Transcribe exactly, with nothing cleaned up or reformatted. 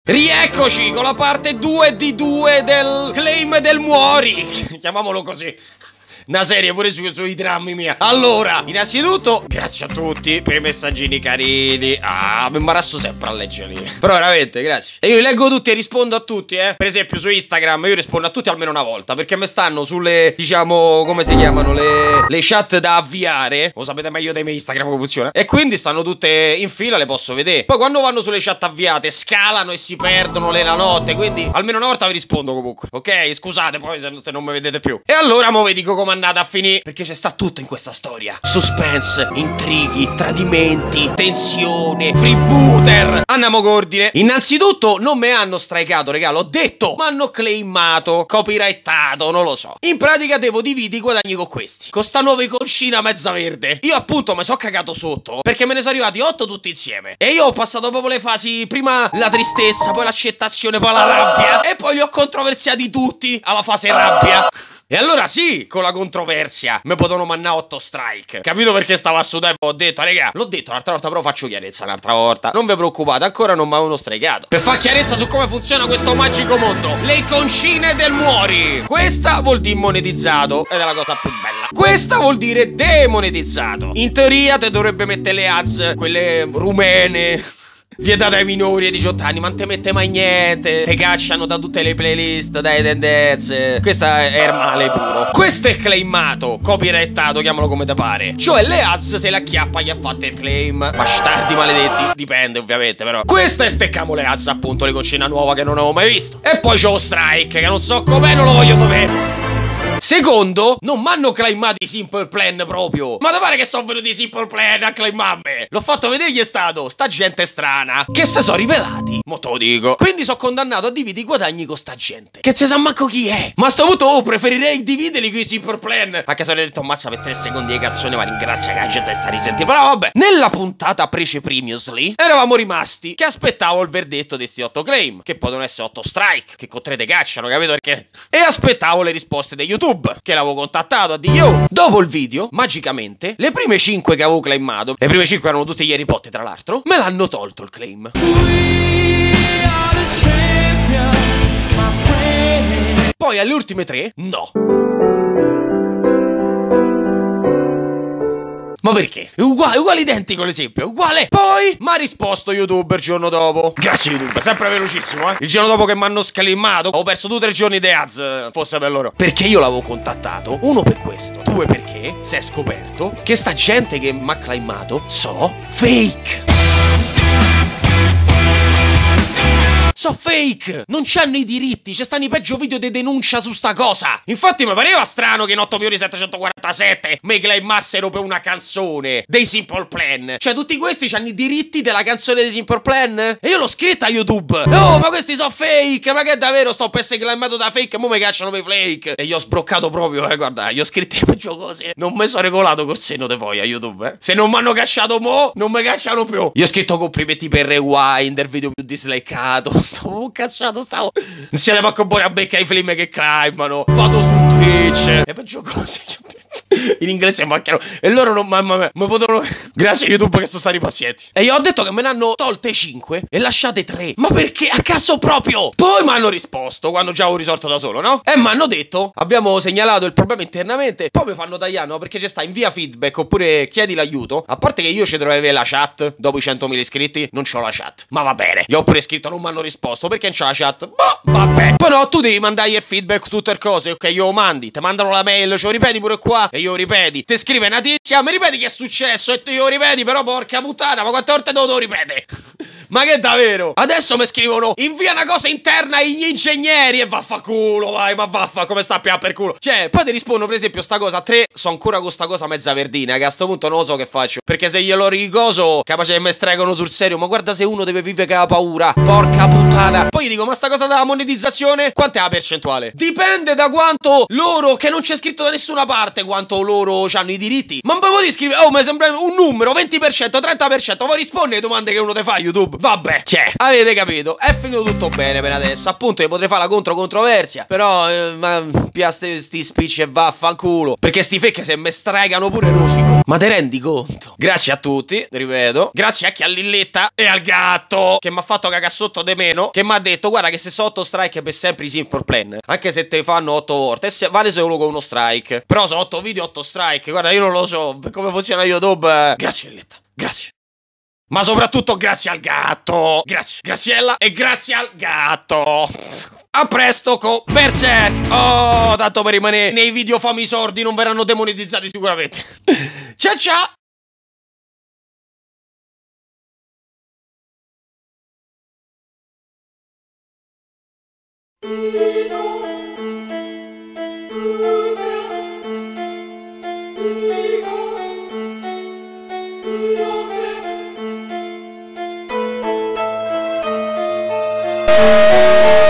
Rieccoci con la parte due di due del claim del Muori. Chiamiamolo così. Una serie pure su, sui drammi mia. Allora, innanzitutto, grazie a tutti per i messaggini carini. Ah, mi imbarazzo sempre a leggerli. Però veramente, grazie. E io li leggo tutti e rispondo a tutti, eh. Per esempio su Instagram io rispondo a tutti almeno una volta, perché mi stanno sulle, diciamo, come si chiamano, le, le chat da avviare. Lo sapete meglio dei miei Instagram come funziona. E quindi stanno tutte in fila, le posso vedere. Poi quando vanno sulle chat avviate scalano e si perdono le la notte. Quindi almeno una volta vi rispondo comunque. Ok, scusate poi se, se non mi vedete più. E allora mo vi dico come andata a finire, perché c'è sta tutto in questa storia: suspense, intrighi, tradimenti, tensione, freebooter. Andiamo con ordine. Innanzitutto non me hanno strikeato, regà, l'ho detto, ma hanno claimato, copyrightato, non lo so. In pratica devo dividere i guadagni con questi, con sta nuova iconcina mezza verde. Io appunto mi sono cagato sotto, perché me ne sono arrivati otto tutti insieme. E io ho passato proprio le fasi: prima la tristezza, poi l'accettazione, poi la rabbia, e poi li ho controversiati tutti alla fase rabbia. E allora sì, con la controversia mi potevano mannare otto strike. Capito perché stavo a sudare? Ho detto, raga, l'ho detto l'altra volta, però faccio chiarezza un'altra volta. Non vi preoccupate, ancora non mi avevano strikeato. Per fare chiarezza su come funziona questo magico mondo: le iconcine del Muori. Questa vuol dire monetizzato, ed è la cosa più bella. Questa vuol dire demonetizzato. In teoria te dovrebbe mettere le ads, quelle rumene, vietate ai minori ai diciotto anni, ma non te mette mai niente. Te cacciano da tutte le playlist, dai tendenze. Questa è male puro. Questo è claimato, copyrightato, chiamalo come te pare. Cioè le ads se la chiappa gli ha fatto il claim. Bastardi maledetti. Dipende ovviamente, però. Questa è steccamo le ads, appunto, le concina nuova che non avevo mai visto. E poi c'ho strike, che non so com'è, non lo voglio sapere. Secondo, non mi hanno claimato i Simple Plan proprio. Ma da pare che sono venuti i Simple Plan a claimarmi. L'ho fatto vedere chi è stato. Sta gente strana, che se sono rivelati. Mo te lo dico. Quindi sono condannato a dividere i guadagni con sta gente, che se sa manco chi è. Ma a sto punto oh, preferirei dividerli con i Simple Plan. Anche se avrei detto ammazza per tre secondi di canzone, ma ringrazia che la gente sta risentendo. Però vabbè. Nella puntata prece previously eravamo rimasti che aspettavo il verdetto di sti otto claim, che potevano essere otto strike, che con tre te cacciano, capito perché? E aspettavo le risposte di YouTube, che l'avevo contattato a dire yo. Dopo il video, magicamente, le prime cinque che avevo claimato, le prime cinque erano tutte gli Harry Potter tra l'altro, me l'hanno tolto il claim. Poi alle ultime tre, no. Ma perché? È uguale, uguale identico l'esempio, uguale. Poi mi ha risposto YouTube il giorno dopo. Grazie YouTube, sempre velocissimo, eh. Il giorno dopo che mi hanno scalimato, ho perso due o tre giorni di ads, fosse per loro. Perché io l'avevo contattato, uno per questo, due perché si è scoperto che sta gente che mi ha claimato so fake. So fake, non c'hanno i diritti, ci stanno i peggio video di denuncia su sta cosa. Infatti mi pareva strano che in otto milioni settecentoquarantasette mi claimassero per una canzone dei Simple Plan. Cioè tutti questi c'hanno i diritti della canzone dei Simple Plan. E io l'ho scritta a YouTube: oh, ma questi so fake, ma che davvero sto per essere claimato da fake, mo mi cacciano per flake. E io ho sbroccato proprio, eh, guarda, io ho scritto le peggio cose. Non mi sono regolato col seno di poi a YouTube, eh. Se non mi hanno cacciato mo, non mi cacciano più. Io ho scritto complimenti per Rewind, il video più dislikeato. Stavo cacciato, stavo. Non siete manco buoni a beccare i film che climbano. Vado su Twitch. E peggio cose che ho detto in inglese macchiano. E loro non mamma mi potevano. Grazie a YouTube che sono stati pazienti. E io ho detto che me ne hanno tolte cinque e lasciate tre. Ma perché? A caso proprio. Poi mi hanno risposto quando già avevo risolto da solo, no? E mi hanno detto: abbiamo segnalato il problema internamente. Poi mi fanno tagliare, no? Perché c'è sta invia feedback oppure chiedi l'aiuto. A parte che io ci dovrei avere la chat. Dopo i centomila iscritti non c'ho la chat. Ma va bene. Gli ho pure scritto, non mi hanno risposto. Perché non c'è la chat? Boh, vabbè. Poi no, tu devi mandare il feedback, tutte le cose. Ok, io lo mandi. Ti mandano la mail, ce lo ripeti pure qua. E io lo ripeti. Ti scrive una tizia, mi ripeti che è successo? E tu io lo ripeti, però porca puttana, ma quante volte devo ripetere? Ma che davvero? Adesso mi scrivono: invia una cosa interna agli ingegneri. E vaffanculo, vai, ma vaffa, come sta a per culo. Cioè, poi ti rispondo, per esempio, sta cosa tre, so ancora con sta cosa mezza verdina, che a sto punto non lo so che faccio. Perché se glielo ricoso, capace che mi stregano sul serio. Ma guarda se uno deve vivere che ha paura. Porca puttana. Poi gli dico: ma sta cosa della monetizzazione, quant'è la percentuale? Dipende da quanto loro, che non c'è scritto da nessuna parte quanto loro hanno i diritti. Ma un po' di scrivere: oh, mi sembra un numero, venti per cento, trenta per cento. Vuoi rispondere alle domande che uno ti fa, YouTube? YouTube. Vabbè, cioè, avete capito? È finito tutto bene per adesso. Appunto, io potrei fare la contro controversia. Però, eh, ma pia sti, sti spicci e vaffanculo. Perché sti fake se me stregano pure rosico. Ma te rendi conto? Grazie a tutti, ripeto. Grazie anche a Lilletta e al gatto che mi ha fatto cagare sotto de meno. Che mi ha detto, guarda che se so otto strike per sempre i Simple Plan. Anche se te fanno otto volte. E se vale solo con uno strike. Però so otto video, otto strike. Guarda, io non lo so come funziona YouTube. Grazie Lilletta, grazie. Ma soprattutto grazie al gatto. Grazie, Graziella e grazie al gatto. A presto con Berserk. Oh, tanto per rimanere nei video fami sordi, non verranno demonetizzati sicuramente. Ciao ciao.